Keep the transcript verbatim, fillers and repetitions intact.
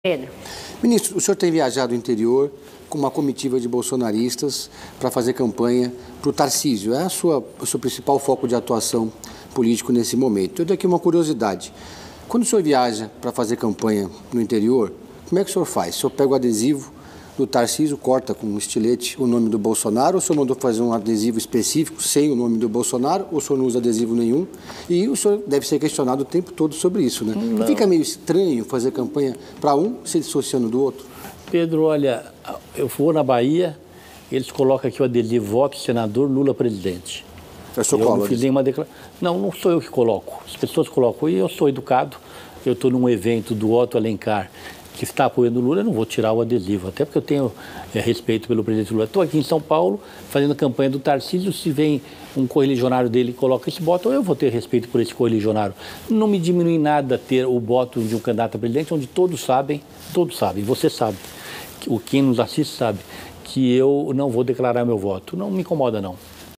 Ministro, o senhor tem viajado ao interior com uma comitiva de bolsonaristas para fazer campanha para o Tarcísio. É a sua, o seu principal foco de atuação político nesse momento. Eu tenho aqui uma curiosidade. Quando o senhor viaja para fazer campanha no interior, como é que o senhor faz? O senhor pega o adesivo do Tarcísio, corta com um estilete o nome do Bolsonaro, ou o senhor mandou fazer um adesivo específico sem o nome do Bolsonaro, ou o senhor não usa adesivo nenhum? E o senhor deve ser questionado o tempo todo sobre isso, né? Não. Fica meio estranho fazer campanha para um se dissociando do outro? Pedro, olha, eu vou na Bahia, eles colocam aqui o adesivo voto senador Lula presidente. É o senhor eu cola, não fiz nenhuma declaração. Não, não sou eu que coloco. As pessoas colocam. E eu sou educado. Eu estou num evento do Otto Alencar, que está apoiando o Lula, eu não vou tirar o adesivo, até porque eu tenho é, respeito pelo presidente Lula. Estou aqui em São Paulo, fazendo a campanha do Tarcísio, se vem um correligionário dele e coloca esse voto, eu vou ter respeito por esse correligionário. Não me diminui nada ter o voto de um candidato a presidente, onde todos sabem, todos sabem, você sabe, o quem nos assiste sabe, que eu não vou declarar meu voto. Não me incomoda, não.